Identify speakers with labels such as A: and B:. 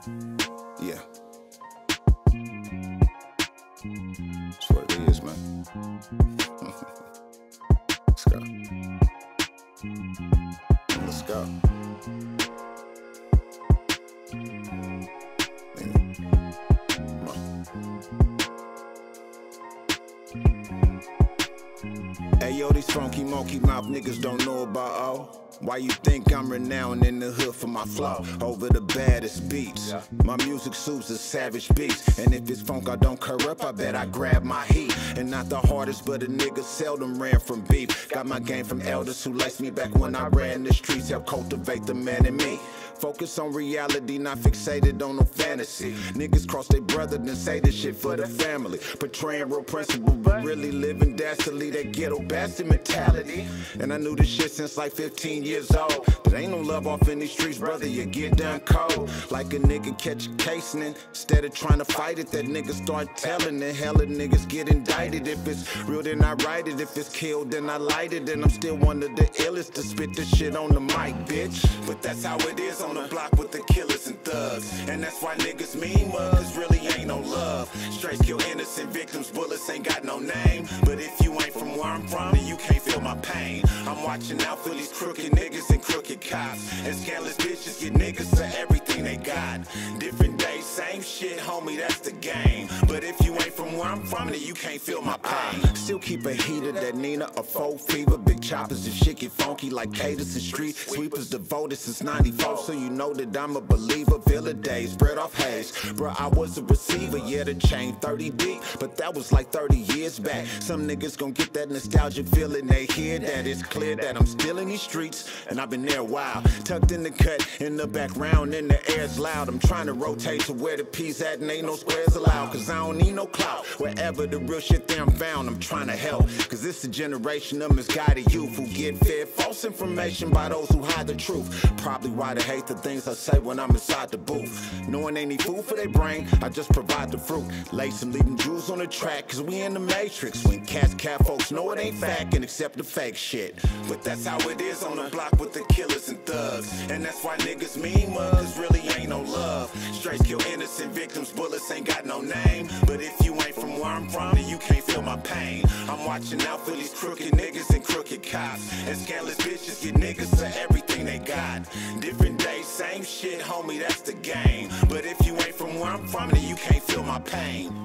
A: Yeah. That's what it is, man. Let's go. Let's go. Come on. Hey yo, these funky monkey mouth niggas don't know about all. Why you think I'm renowned in the hood for my flow? Over the baddest beats. My music suits the savage beats. And if it's funk I don't corrupt, I bet I grab my heat. And not the hardest, but a nigga seldom ran from beef. Got my game from elders who laced me back when I ran the streets. Help cultivate the man in me. Focus on reality, not fixated on no fantasy. Niggas cross their brother, then say this shit for the family. Portraying real principles, but really living dastardly. That ghetto bastard mentality. And I knew this shit since like 15 years old. There ain't no love off in these streets, brother, you get done cold. Like a nigga catch a casing, instead of trying to fight it, that nigga start telling it. Hella niggas get indicted. If it's real, then I write it. If it's killed, then I light it. And I'm still one of the illest to spit this shit on the mic, bitch. But that's how it is on the block with the killers and thugs. And that's why niggas mean mugs, really ain't no love. Straight kill innocent victims, bullets ain't got no name. But if you ain't from where I'm from, then you can't feel my pain. I'm watching out for these crooked niggas and crooked cops. And scandalous bitches get niggas for everything they got. Different days, same shit, homie, that's the game. But if you ain't from where I'm from, then you can't feel my pain. Still keep a heater, that Nina, a folk fever. Big choppers and shit get funky like caters and street sweepers devoted since 94. So you know that I'm a believer. Villa days, spread off haze. Bruh, I was a receiver, yeah, the chain 30 deep. But that was like 30 years back. Some niggas gon' get that nostalgic feeling. They hear that it's clear that I'm still in these streets. And I've been there a while. Tucked in the cut, in the background, and the air's loud. I'm trying to rotate to where the P's at and ain't no squares allowed. Cause I don't need no clout. Wherever the real shit there I'm found, I'm trying to help. Cause this a generation of misguided youth who get fed false information by those who hide the truth. Probably why they hate the things I say when I'm inside the booth. Knowing ain't need food for their brain, I just provide the fruit. Lace them, leaving jewels on the track, cause we in the matrix. When cats cat folks know it ain't fact and accept the fake shit. But that's how it is on the block with the killers and thugs. And that's why niggas mean mugs, really ain't no love. Straight kill innocent victims, bullets ain't got no name. But if you ain't from where I'm from, then you can't feel my pain. I'm watching out for these crooked niggas and crooked cops. And scandalous bitches get niggas for everything they got. Different days, same shit, homie, that's the game. But if you ain't from where I'm from, then you can't feel my pain.